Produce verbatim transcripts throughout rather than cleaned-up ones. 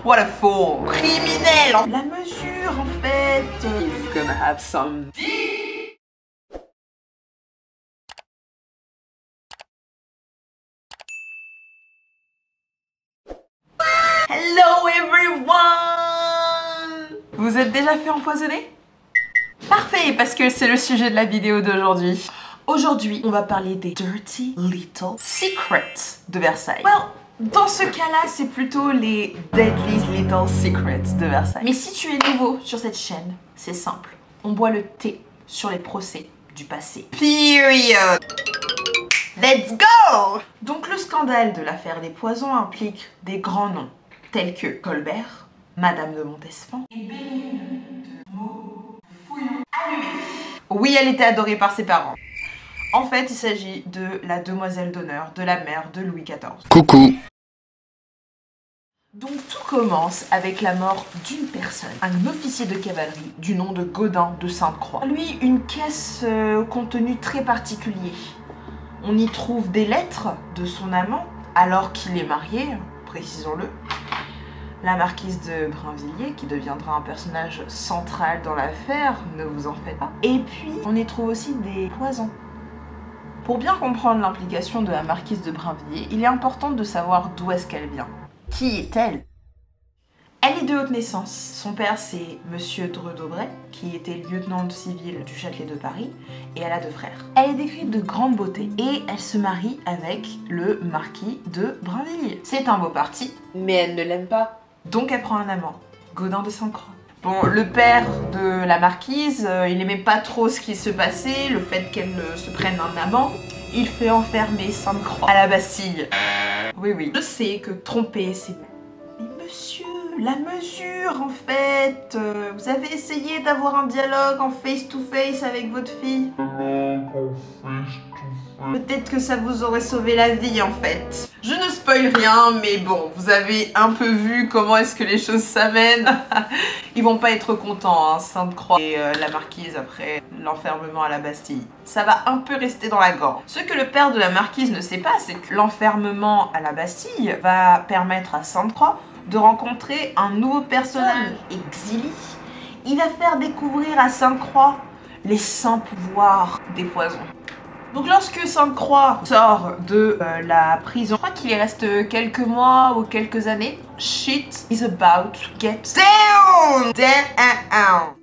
What a fool! Criminel! La mesure, en fait! He's gonna have some... Hello everyone! Vous êtes déjà fait empoisonner? Parfait, parce que c'est le sujet de la vidéo d'aujourd'hui. Aujourd'hui, on va parler des Dirty Little Secrets de Versailles. Well, dans ce cas-là, c'est plutôt les Deadly Little Secrets de Versailles. Mais si tu es nouveau sur cette chaîne, c'est simple. On boit le thé sur les procès du passé. Period! Let's go! Donc le scandale de l'affaire des poisons implique des grands noms tels que Colbert, Madame de Montespan et Bénigne de Montfouillon allumée. Oui, elle était adorée par ses parents. En fait, il s'agit de la demoiselle d'honneur de la mère de Louis quatorze. Coucou. Donc tout commence avec la mort d'une personne, un officier de cavalerie du nom de Gaudin de Sainte-Croix. Lui, une caisse euh, au contenu très particulier. On y trouve des lettres de son amant, alors qu'il est marié, précisons-le. La marquise de Brinvilliers, qui deviendra un personnage central dans l'affaire, ne vous en faites pas. Et puis, on y trouve aussi des poisons. Pour bien comprendre l'implication de la marquise de Brinvilliers, il est important de savoir d'où est-ce qu'elle vient. Qui est-elle? Elle est de haute naissance. Son père, c'est Monsieur Dreux d'Aubray, qui était lieutenant civil du Châtelet de Paris, et elle a deux frères. Elle est décrite de grande beauté, et elle se marie avec le marquis de Brinvilliers. C'est un beau parti, mais elle ne l'aime pas. Donc elle prend un amant, Gaudin de Sainte-Croix. Bon, le père de la marquise, euh, il aimait pas trop ce qui se passait, le fait qu'elle euh, se prenne un amant. Il fait enfermer Sainte-Croix à la Bastille. Oui, oui. Je sais que tromper, c'est... Mais monsieur, la mesure, en fait. Euh, vous avez essayé d'avoir un dialogue en face-to-face avec votre fille? Peut-être que ça vous aurait sauvé la vie, en fait. Je ne spoil rien, mais bon, vous avez un peu vu comment est-ce que les choses s'amènent. Ils vont pas être contents, hein, Sainte-Croix et euh, la marquise après l'enfermement à la Bastille. Ça va un peu rester dans la gorge. Ce que le père de la marquise ne sait pas, c'est que l'enfermement à la Bastille va permettre à Sainte-Croix de rencontrer un nouveau personnage, Exili. Il va faire découvrir à Sainte-Croix les saints pouvoirs des poisons. Donc lorsque Sainte-Croix sort de euh, la prison, je crois qu'il y reste quelques mois ou quelques années, shit is about to get down! Down!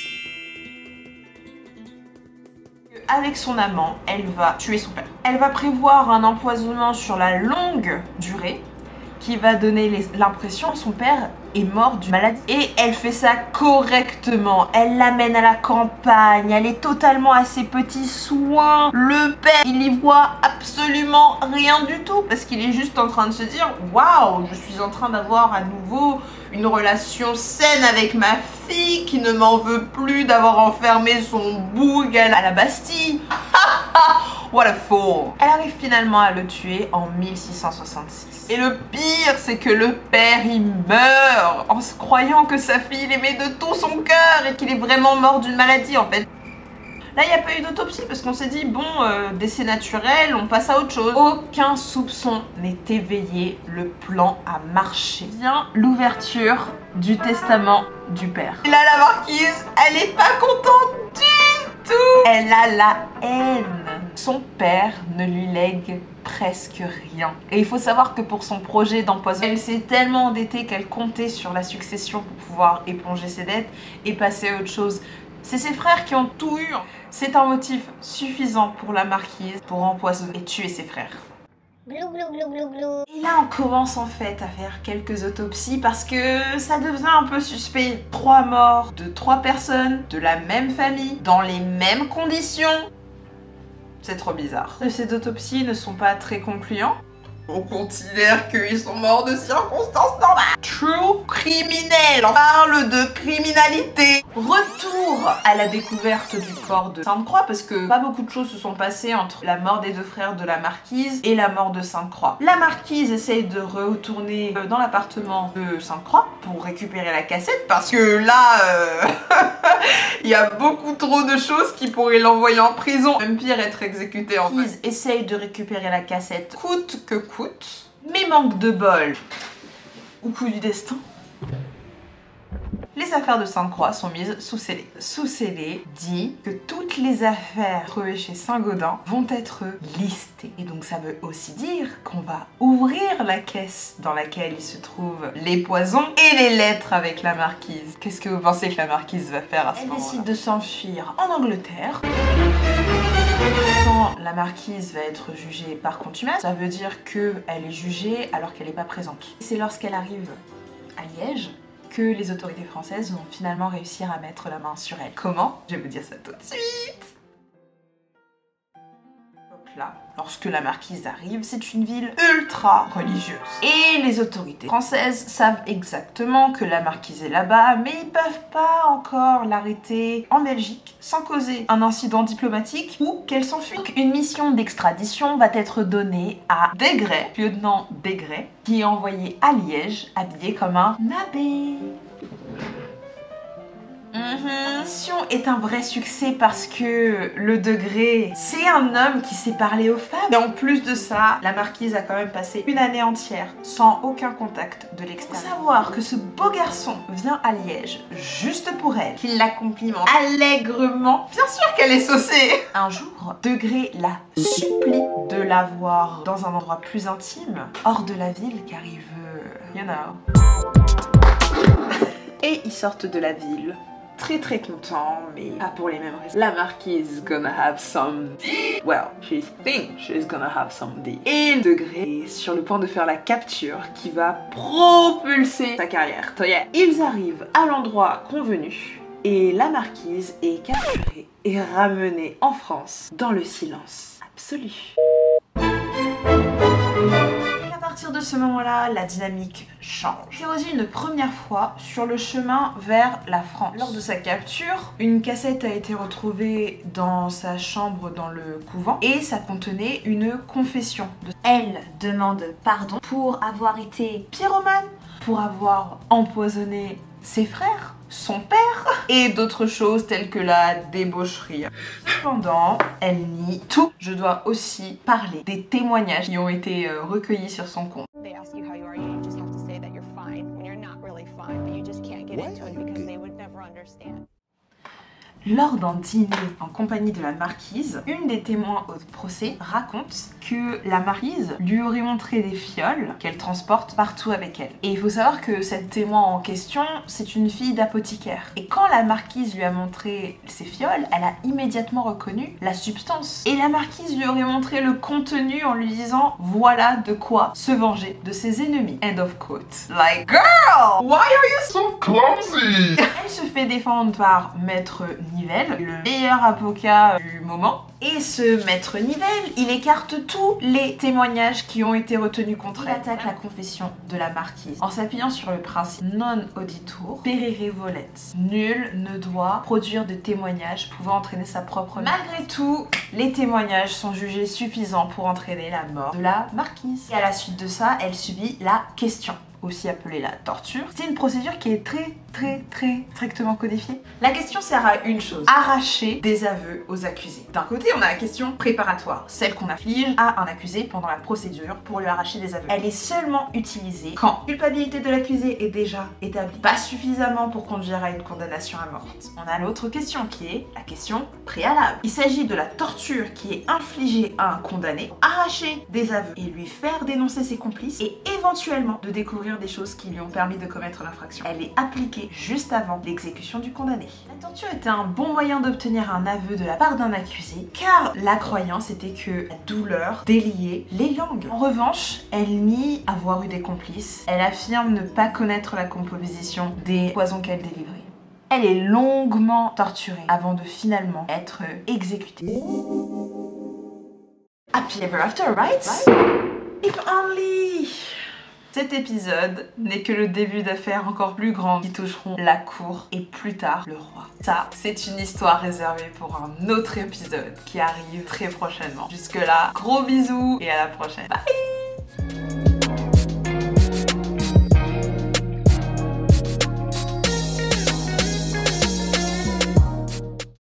Avec son amant, elle va tuer son père. Elle va prévoir un empoisonnement sur la longue durée qui va donner l'impression que son père est mort d'une maladie. Et elle fait ça correctement. Elle l'amène à la campagne. Elle est totalement à ses petits soins. Le père, il y voit absolument rien du tout parce qu'il est juste en train de se dire « Waouh, je suis en train d'avoir à nouveau une relation saine avec ma fille qui ne m'en veut plus d'avoir enfermé son boug à la Bastille. » What a fool! Elle arrive finalement à le tuer en mille six cent soixante-six. Et le pire, c'est que le père, il meurt en se croyant que sa fille l'aimait de tout son cœur et qu'il est vraiment mort d'une maladie en fait. Là, il n'y a pas eu d'autopsie parce qu'on s'est dit, bon, euh, décès naturel, on passe à autre chose. Aucun soupçon n'est éveillé, le plan a marché. Vient l'ouverture du testament du père. Et là, la marquise, elle est pas contente du tout. Elle a la haine. Son père ne lui lègue presque rien. Et il faut savoir que pour son projet d'empoisonnement, elle s'est tellement endettée qu'elle comptait sur la succession pour pouvoir éponger ses dettes et passer à autre chose. C'est ses frères qui ont tout eu. C'est un motif suffisant pour la marquise pour empoisonner et tuer ses frères. Glou, glou, glou, glou, glou. Et là, on commence en fait à faire quelques autopsies parce que ça devient un peu suspect. Trois morts de trois personnes de la même famille, dans les mêmes conditions. C'est trop bizarre. Ces autopsies ne sont pas très concluants. On considère qu'ils sont morts de circonstances normales. True criminel. On parle de criminalité. Retour à la découverte du corps de Sainte-Croix parce que pas beaucoup de choses se sont passées entre la mort des deux frères de la marquise et la mort de Sainte-Croix. La marquise essaye de retourner dans l'appartement de Sainte-Croix pour récupérer la cassette parce que là, euh... il y a beaucoup trop de choses qui pourraient l'envoyer en prison. Même pire, être exécuté en fait. Ils essayent de récupérer la cassette coûte que coûte, mais manque de bol ou coup du destin. Les affaires de Sainte-Croix sont mises sous scellé. Sous scellé dit que toutes les affaires trouvées chez Saint-Gaudens vont être listées. Et donc ça veut aussi dire qu'on va ouvrir la caisse dans laquelle il se trouvent les poisons et les lettres avec la marquise. Qu'est-ce que vous pensez que la marquise va faire à ce moment-là? Elle décide de s'enfuir en Angleterre. Quand la marquise va être jugée par contumace, ça veut dire qu'elle est jugée alors qu'elle n'est pas présente. C'est lorsqu'elle arrive à Liège que les autorités françaises vont finalement réussir à mettre la main sur elle. Comment? Je vais vous dire ça tout de suite. Là, lorsque la marquise arrive, c'est une ville ultra religieuse. Et les autorités françaises savent exactement que la marquise est là-bas, mais ils peuvent pas encore l'arrêter en Belgique sans causer un incident diplomatique ou qu'elle s'enfuit. Donc une mission d'extradition va être donnée à Desgrais, lieutenant Desgrais, qui est envoyé à Liège, habillé comme un abbé. Mm-hmm. La mission est un vrai succès parce que le Desgrais, c'est un homme qui sait parler aux femmes. Et en plus de ça, la marquise a quand même passé une année entière sans aucun contact de l'extérieur. Faut savoir que ce beau garçon vient à Liège juste pour elle, qu'il la complimente allègrement. Bien sûr qu'elle est saucée. Un jour, Desgrais la supplie de la voir dans un endroit plus intime, hors de la ville, car il veut... you know. Et ils sortent de la ville. Très très content, mais pas pour les mêmes raisons. La marquise gonna have some D. Well, she thinks she's gonna have some D. Et Desgrais est sur le point de faire la capture qui va propulser sa carrière. So yeah. Ils arrivent à l'endroit convenu et la marquise est capturée et ramenée en France dans le silence absolu. À partir de ce moment-là, la dynamique change. C'est aussi une première fois sur le chemin vers la France. Lors de sa capture, une cassette a été retrouvée dans sa chambre dans le couvent et ça contenait une confession. Elle demande pardon pour avoir été pyromane, pour avoir empoisonné ses frères, son père et d'autres choses telles que la débaucherie. Cependant, elle nie tout. Je dois aussi parler des témoignages qui ont été euh, recueillis sur son compte. Lors d'un dîner en compagnie de la marquise, une des témoins au procès raconte que la marquise lui aurait montré des fioles qu'elle transporte partout avec elle. Et il faut savoir que cette témoin en question, c'est une fille d'apothicaire. Et quand la marquise lui a montré ces fioles, elle a immédiatement reconnu la substance. Et la marquise lui aurait montré le contenu en lui disant « Voilà de quoi se venger de ses ennemis. » End of quote. Like, girl! Why are you so clumsy? Elle se fait défendre par Maître Nivelle, le meilleur avocat du moment. Et ce Maître Nivelle, il écarte tous les témoignages qui ont été retenus contre elle. Il attaque la confession de la marquise en s'appuyant sur le principe non auditur perire volet. Nul ne doit produire de témoignages pouvant entraîner sa propre mort. Malgré tout, les témoignages sont jugés suffisants pour entraîner la mort de la marquise. Et à la suite de ça, elle subit la question, aussi appelée la torture. C'est une procédure qui est très très très strictement codifiée. La question sert à une chose, arracher des aveux aux accusés. D'un côté, on a la question préparatoire, celle qu'on inflige à un accusé pendant la procédure pour lui arracher des aveux. Elle est seulement utilisée quand la culpabilité de l'accusé est déjà établie, pas suffisamment pour conduire à une condamnation à mort. On a l'autre question qui est la question préalable. Il s'agit de la torture qui est infligée à un condamné pour arracher des aveux et lui faire dénoncer ses complices et éventuellement de découvrir des choses qui lui ont permis de commettre l'infraction. Elle est appliquée juste avant l'exécution du condamné. La torture était un bon moyen d'obtenir un aveu de la part d'un accusé, car la croyance était que la douleur déliait les langues. En revanche, elle nie avoir eu des complices. Elle affirme ne pas connaître la composition des poisons qu'elle délivrait. Elle est longuement torturée avant de finalement être exécutée. Happy ever after, right? If only! Cet épisode n'est que le début d'affaires encore plus grandes qui toucheront la cour et plus tard le roi. Ça, c'est une histoire réservée pour un autre épisode qui arrive très prochainement. Jusque là, gros bisous et à la prochaine. Bye!